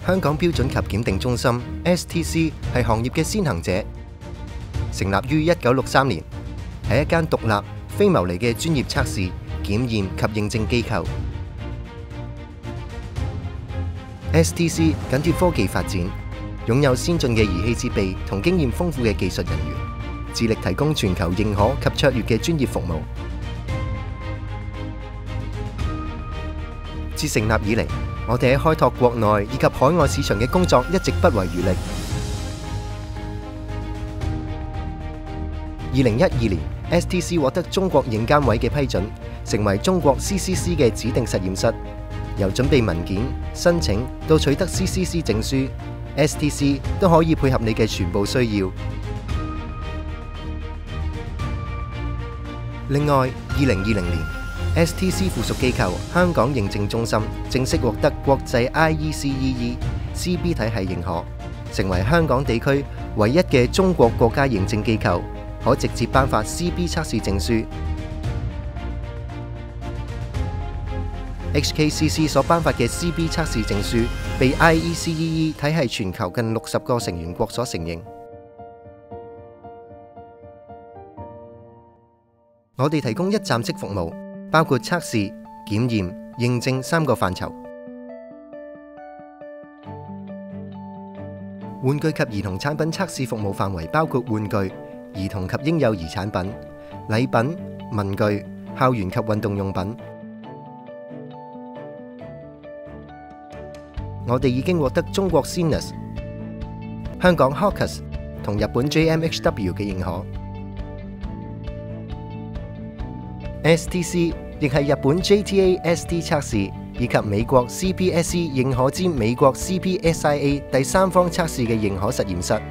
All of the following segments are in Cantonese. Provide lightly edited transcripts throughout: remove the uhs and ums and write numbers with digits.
香港標準及檢定中心 STC 係行業嘅先行者，成立於1963年，係一間獨立非牟利嘅專業測試、檢驗及認證機構。STC 緊貼科技發展，擁有先進嘅儀器設備同經驗豐富嘅技術人員，致力提供全球認可及卓越嘅專業服務。自成立以嚟，我哋喺開拓國內以及海外市場嘅工作一直不遺餘力。2012年 ，STC 獲得中國認監委嘅批准，成為中國 CCC 嘅指定實驗室。由準備文件、申請到取得 CCC 證書 ，STC 都可以配合你嘅全部需要。另外，2020年 ，STC 附屬機構香港認證中心正式獲得國際 IECEE CB 體系認可，成為香港地區唯一嘅中國國家認證機構，可直接頒發 CB 測試證書。HKCC 所頒發嘅 CB 測試證書，被 IECEE 體系全球近60個成員國所承認。我哋提供一站式服務，包括測試、檢驗、認證3個範疇。玩具及兒童產品測試服務範圍包括玩具、兒童及嬰幼兒產品、禮品、文具、校園及運動用品。我哋已經獲得中國 CNUS、香港 HAWKES 同日本 JMHW 嘅認可。STC 亦係日本 JTA-SD 測試以及美國 CPSC 認可之美國 CPSIA 第三方測試嘅認可實驗室。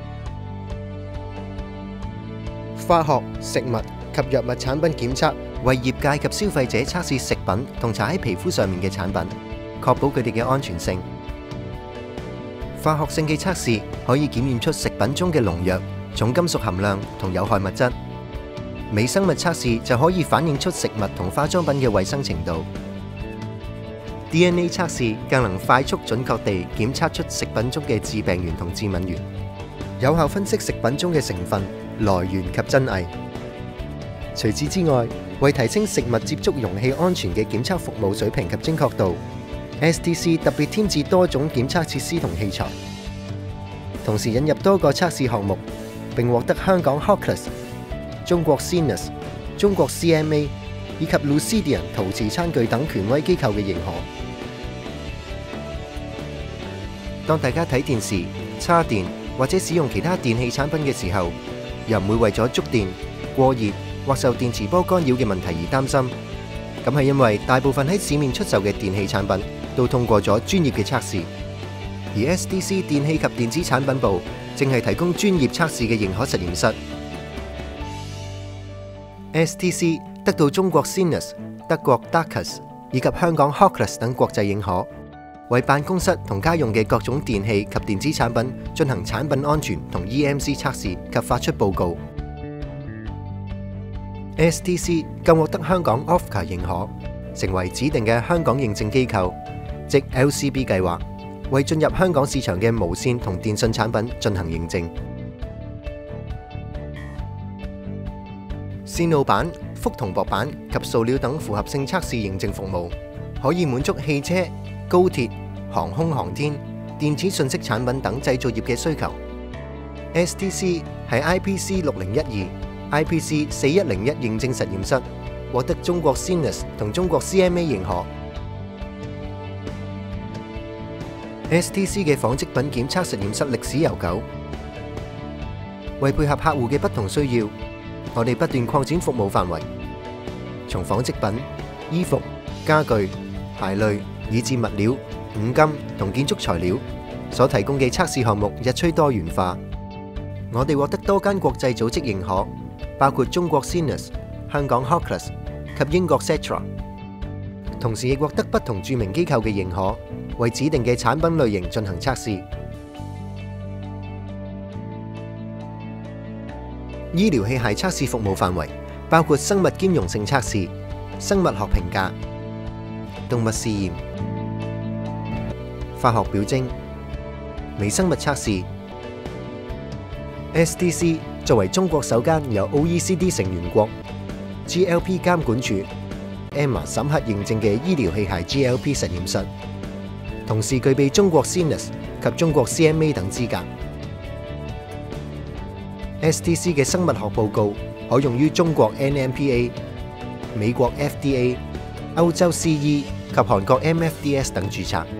化學、食物及藥物產品檢測為業界及消費者測試食品同搽喺皮膚上面嘅產品，確保佢哋嘅安全性。化學性嘅測試可以檢驗出食品中嘅農藥、重金屬含量同有害物質。微生物測試就可以反映出食物同化妝品嘅衛生程度。DNA 測試更能快速準確地檢測出食品中嘅致病源同致敏源，有效分析食品中嘅成分、來源及真偽。除此之外，為提升食物接觸容器安全嘅檢測服務水平及精確度， STC 特別添置多種檢測設施同器材，同時引入多個測試項目，並獲得香港 HAWKES、中國 CNUS、中國 CMA 以及 Lucidian 陶瓷餐具等權威機構嘅認可。當大家睇電視、叉電或者使用其他電器產品嘅時候，又唔會為咗觸電、過熱或受電磁波干擾嘅問題而擔心。咁係因為大部分喺市面出售嘅電器產品都通過咗專業嘅測試，而 STC 電器及電子產品部正係提供專業測試嘅認可實驗室。STC 得到中國 CNUS、德國 DACUS 以及香港 HAWKES 等國際認可，為辦公室同家用嘅各種電器及電子產品進行產品安全同 EMC 測試及發出報告。STC 更獲得香港 OFCA 認可，成為指定嘅香港認證機構，即 LCB 計劃，為進入香港市場嘅無線同電信產品進行認證。線路板、覆銅箔板及塑料等複合性測試認證服務，可以滿足汽車、高鐵、航空航天、電子信息產品等製造業嘅需求。STC 係 IPC 6012、IPC 4101認證實驗室，獲得中國 CNUS 同中國 CMA 認可。STC 嘅紡織品檢測實驗室歷史悠久，為配合客戶嘅不同需要，我哋不斷擴展服務範圍，從紡織品、衣服、家具、鞋類，以至物料、五金同建築材料，所提供嘅測試項目日趨多元化。我哋獲得多間國際組織認可，包括中國 CNUS、香港 HAWKES 及英國 CETRA， 同時亦獲得不同著名機構嘅認可，為指定嘅產品類型進行測試。醫療器械測試服務範圍包括生物兼容性測試、生物學評價、動物試驗、 化學表徵、微生物測試。SDC 作為中國首間由 OECD 成員國、GLP 監管處、EMA 審核認證嘅醫療器械 GLP 實驗室，同時具備中國 CNIS 及中國 CMA 等資格。SDC 嘅生物學報告可用於中國 NMPA、美國 FDA、歐洲 CE 及韓國 MFDS 等註冊。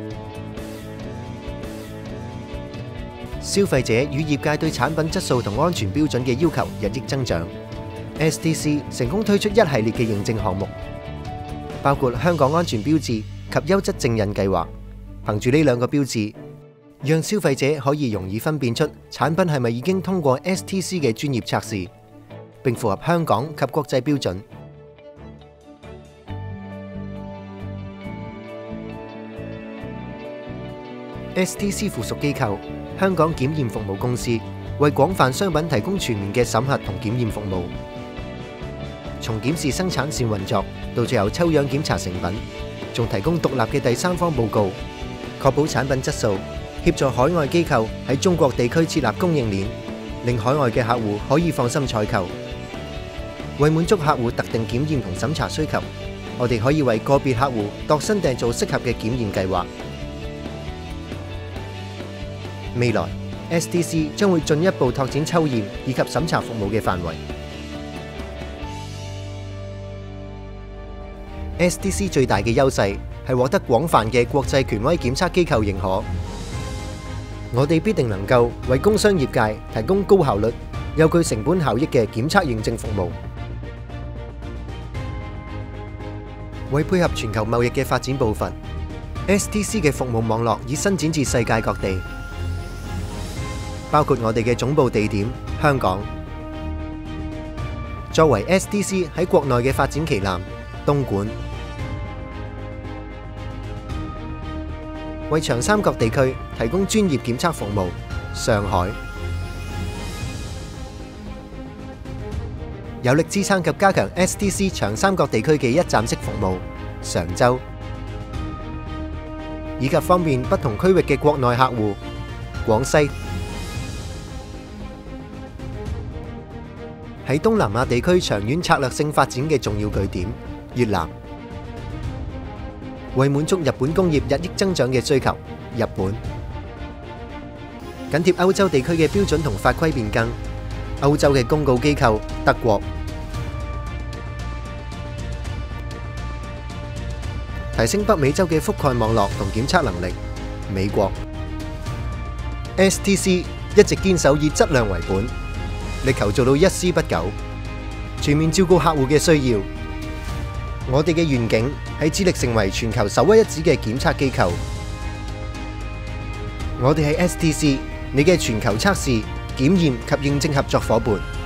消費者與業界對產品質素同安全標準嘅要求日益增長。SDC 成功推出一系列嘅認證項目，包括香港安全標誌及優質證印計劃。憑住呢兩個標誌，讓消費者可以容易分辨出產品係咪已經通過 STC 嘅專業測試，並符合香港及國際標準。STC 附屬機構香港檢驗服務公司為廣泛商品提供全面嘅審核同檢驗服務，從檢視生產線運作到最後抽樣檢查成品，仲提供獨立嘅第三方報告，確保產品質素，協助海外機構喺中國地區設立供應鏈，令海外嘅客戶可以放心採購。為滿足客戶特定檢驗同審查需求，我哋可以為個別客戶度身訂造適合嘅檢驗計劃。未來 SDC 將會進一步拓展抽驗以及審查服務嘅範圍。SDC 最大嘅優勢係獲得廣泛嘅國際權威檢測機構認可。我哋必定能夠為工商業界提供高效率、又具成本效益嘅檢測認證服務。為配合全球貿易嘅發展步伐， SDC 嘅服務網絡已伸展至世界各地，包括我哋嘅總部地點香港。作為 SDC 喺國內嘅發展旗艦，東莞為長三角地區提供專業檢測服務，上海有力支撐及加強 SDC 長三角地區嘅一站式服務，常州以及方便不同區域嘅國內客戶，廣西。喺東南亞地區長遠策略性發展嘅重要據點，越南；為滿足日本工業日益增長嘅需求，日本；緊貼歐洲地區嘅標準同法規變更，歐洲嘅公告機構，德國；提升北美洲嘅覆蓋網絡同檢測能力，美國。STC 一直堅守以質量為本，力求做到一絲不苟，全面照顧客戶嘅需要。我哋嘅願景係致力成為全球首屈一指嘅檢測機構。我哋係 STC， 你嘅全球測試、檢驗及認證合作夥伴。